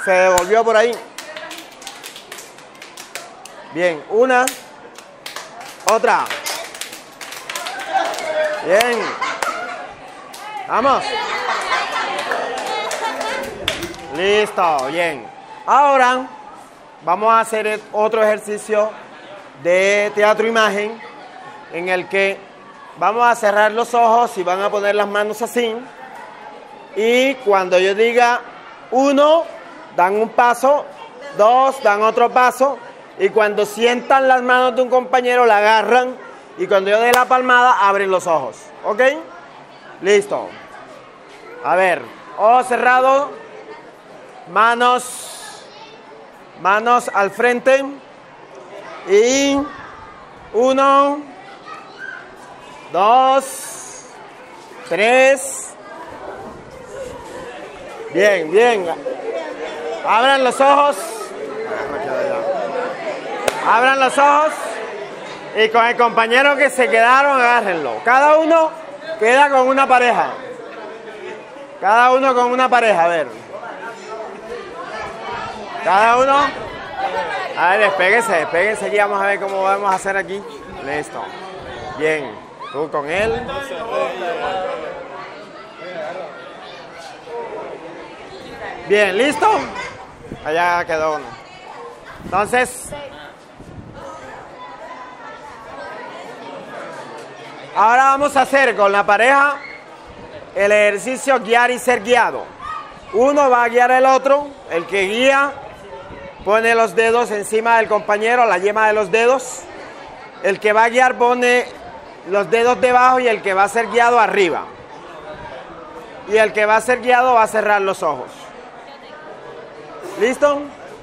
Se devolvió por ahí. Bien, una. Otra. Bien. Vamos. Listo, bien. Ahora vamos a hacer otro ejercicio de teatro-imagen en el que vamos a cerrar los ojos y van a poner las manos así. Y cuando yo diga 1, dan un paso, 2, dan otro paso. Y cuando sientan las manos de un compañero, la agarran. Y cuando yo dé la palmada, abren los ojos. ¿Ok? Listo. A ver, ojos cerrados. Manos al frente. Y 1, 2, 3. Bien, bien. Abran los ojos. Abran los ojos. Y con el compañero que se quedaron, agárrenlo. Cada uno queda con una pareja. Cada uno con una pareja, a ver. Cada uno. A ver, despéguense aquí. Vamos a ver cómo vamos a hacer aquí. Listo. Bien. Tú con él. Bien, ¿listo? Allá quedó uno. Entonces, ahora vamos a hacer con la pareja el ejercicio guiar y ser guiado. Uno va a guiar al otro. El que guía pone los dedos encima del compañero, la yema de los dedos. El que va a guiar pone los dedos debajo y el que va a ser guiado arriba. Y el que va a ser guiado va a cerrar los ojos. ¿Listo?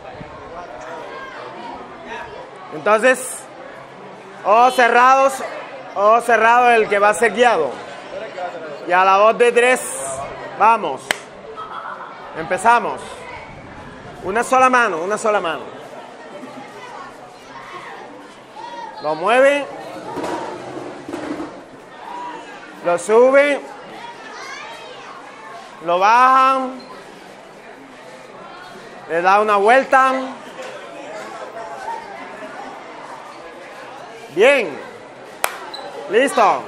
Entonces, ojos cerrados el que va a ser guiado. Y a la voz de 3, vamos. Empezamos. Una sola mano. Lo mueve. Lo sube. Lo bajan. Le da una vuelta. Bien. Listo.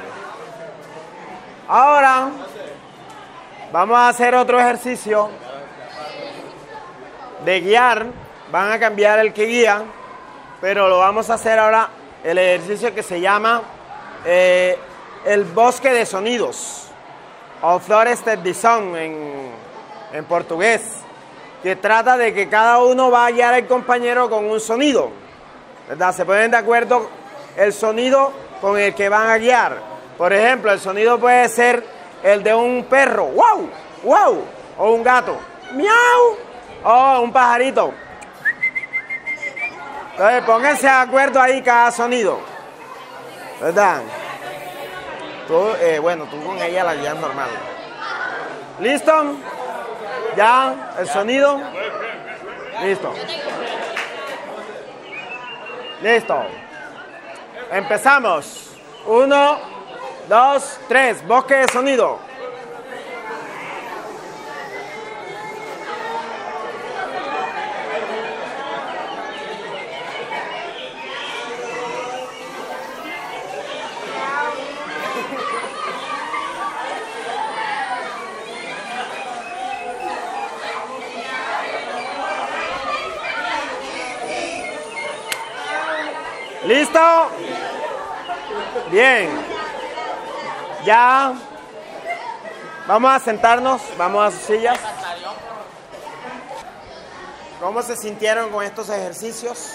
Ahora vamos a hacer otro ejercicio de guiar. Van a cambiar el que guía, pero lo vamos a hacer ahora el ejercicio que se llama el bosque de sonidos, o Floresta de Som en portugués, que trata de que cada uno va a guiar al compañero con un sonido, ¿verdad? Se ponen de acuerdo el sonido con el que van a guiar. Por ejemplo, el sonido puede ser el de un perro, wow, wow, o un gato, miau, o un pajarito. Entonces, pónganse de acuerdo ahí cada sonido, ¿verdad? Tú, tú con ella la guías normal. ¿Listo? ¿Ya? ¿El sonido? Listo. Listo. Empezamos. 1, 2, 3. Bosque de sonido. ¿Listo? Bien. Ya. Vamos a sentarnos. Vamos a sus sillas. ¿Cómo se sintieron con estos ejercicios?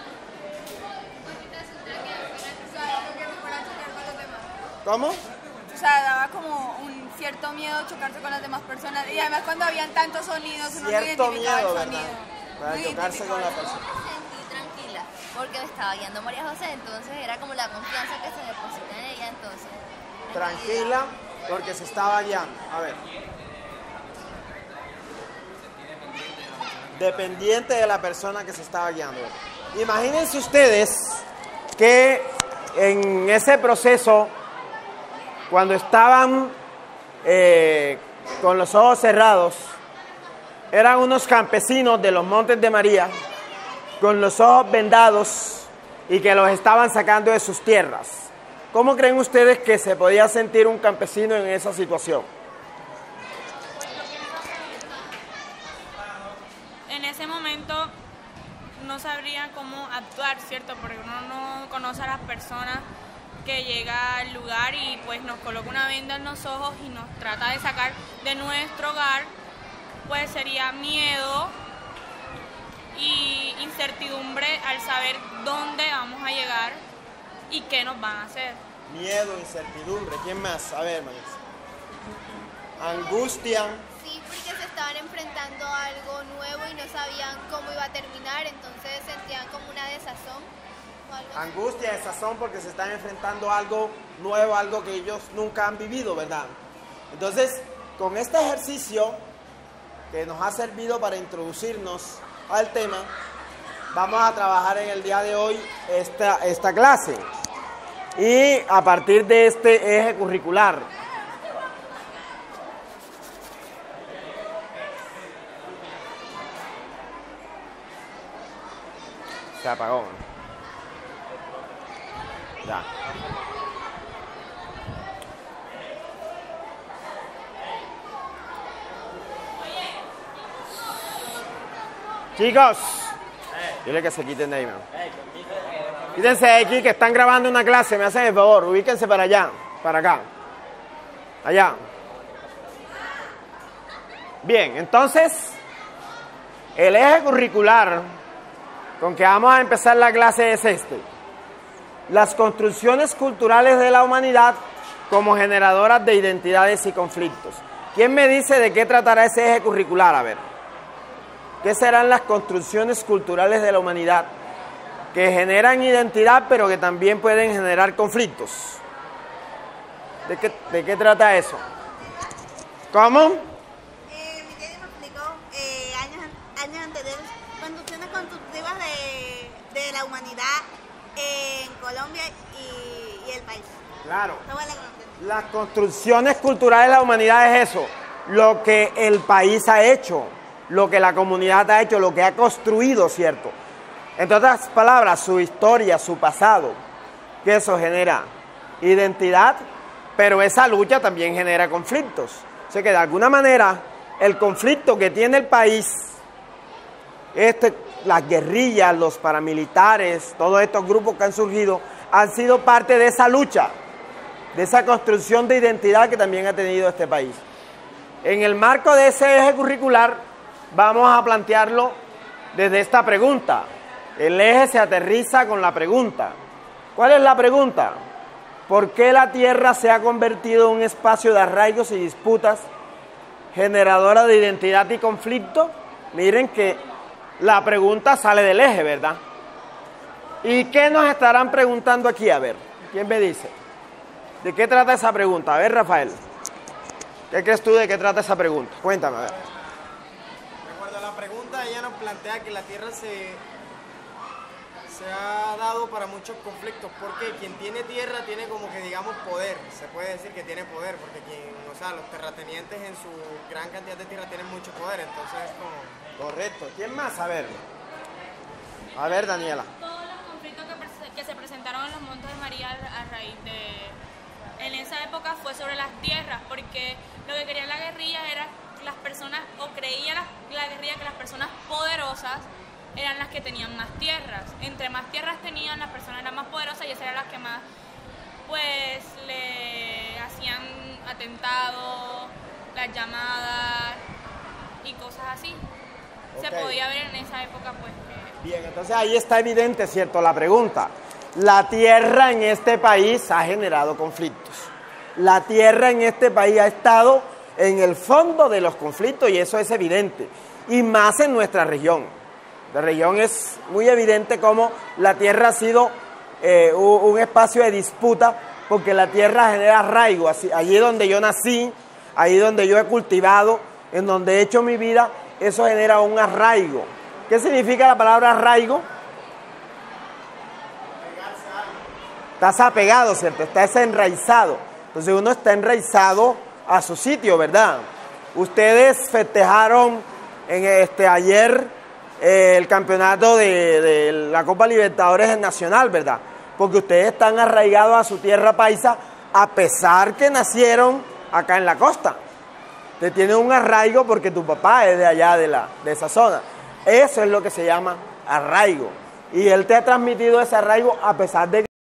¿Cómo? O sea, daba como un cierto miedo chocarse con las demás personas. Y además cuando habían tantos sonidos, uno no identificaba miedo, el sonido. ¿verdad? Para chocarse con la persona. Porque me estaba guiando María José, entonces era como la confianza que se deposita en ella, entonces. Tranquila, porque se estaba guiando. A ver. Dependiente de la persona que se estaba guiando. Imagínense ustedes que en ese proceso, cuando estaban con los ojos cerrados, eran unos campesinos de los Montes de María, con los ojos vendados y que los estaban sacando de sus tierras. ¿Cómo creen ustedes que se podía sentir un campesino en esa situación? En ese momento no sabría cómo actuar, ¿cierto? Porque uno no conoce a las personas que llega al lugar y pues nos coloca una venda en los ojos y nos trata de sacar de nuestro hogar. Pues sería miedo y incertidumbre al saber dónde vamos a llegar y qué nos van a hacer. Miedo, incertidumbre. ¿Quién más? A ver, Manis. Angustia. Sí, porque se estaban enfrentando a algo nuevo y no sabían cómo iba a terminar, entonces sentían como una desazón o algo así. Angustia, desazón, porque se están enfrentando a algo nuevo, algo que ellos nunca han vivido, ¿verdad? Entonces, con este ejercicio que nos ha servido para introducirnos al tema, vamos a trabajar en el día de hoy esta clase. Y a partir de este eje curricular, se apagó. Ya. Chicos, dile que se quiten de ahí, man. Quítense de aquí que están grabando una clase, me hacen el favor, ubíquense para allá, para acá. Allá. Bien, entonces, el eje curricular con que vamos a empezar la clase es este. Las construcciones culturales de la humanidad como generadoras de identidades y conflictos. ¿Quién me dice de qué tratará ese eje curricular? A ver. ¿Qué serán las construcciones culturales de la humanidad que generan identidad pero que también pueden generar conflictos? ¿De qué trata eso? ¿Cómo? Mi tía me explicó años anteriores construcciones constructivas de la humanidad en Colombia y el país. Claro. Toda la Colombia. Las construcciones culturales de la humanidad es eso, lo que el país ha hecho, lo que la comunidad ha hecho, lo que ha construido, ¿cierto? En otras palabras, su historia, su pasado, que eso genera identidad, pero esa lucha también genera conflictos. O sea que de alguna manera el conflicto que tiene el país, las guerrillas, los paramilitares, todos estos grupos que han surgido, han sido parte de esa lucha, de esa construcción de identidad que también ha tenido este país. En el marco de ese eje curricular, vamos a plantearlo desde esta pregunta. El eje se aterriza con la pregunta. ¿Cuál es la pregunta? ¿Por qué la tierra se ha convertido en un espacio de arraigos y disputas generadora de identidad y conflicto? Miren que la pregunta sale del eje, ¿verdad? ¿Y qué nos estarán preguntando aquí? A ver, ¿quién me dice? ¿De qué trata esa pregunta? A ver, Rafael, ¿qué crees tú de qué trata esa pregunta? Cuéntame, a ver. Recuerda la pregunta, ella nos plantea que la tierra se ha dado para muchos conflictos, porque quien tiene tierra tiene como que digamos poder, se puede decir que tiene poder, porque los terratenientes en su gran cantidad de tierra tienen mucho poder, entonces es como... Correcto. ¿Quién más? A ver, Daniela. Todos los conflictos que se presentaron en los Montes de María a raíz de... En esa época fue sobre las tierras, porque lo que quería la guerrilla era que las personas, o creía la guerrilla que las personas poderosas eran las que tenían más tierras. Entre más tierras tenían, las personas eran más poderosas y esas eran las que más, pues, le hacían atentados, las llamadas y cosas así. Okay. Se podía ver en esa época, pues, que... Bien, entonces ahí está evidente, ¿cierto?, la pregunta. La tierra en este país ha generado conflictos. La tierra en este país ha estado en el fondo de los conflictos y eso es evidente. Y más en nuestra región. La región es muy evidente cómo la tierra ha sido un espacio de disputa porque la tierra genera arraigo. Allí donde yo nací, ahí donde yo he cultivado, en donde he hecho mi vida, eso genera un arraigo. ¿Qué significa la palabra arraigo? Estás apegado, ¿cierto? Estás enraizado. Entonces uno está enraizado a su sitio, ¿verdad? Ustedes festejaron ayer el campeonato de la Copa Libertadores es nacional, ¿verdad? Porque ustedes están arraigados a su tierra paisa a pesar que nacieron acá en la costa. Te tienen un arraigo porque tu papá es de allá, de esa zona. Eso es lo que se llama arraigo. Y él te ha transmitido ese arraigo a pesar de que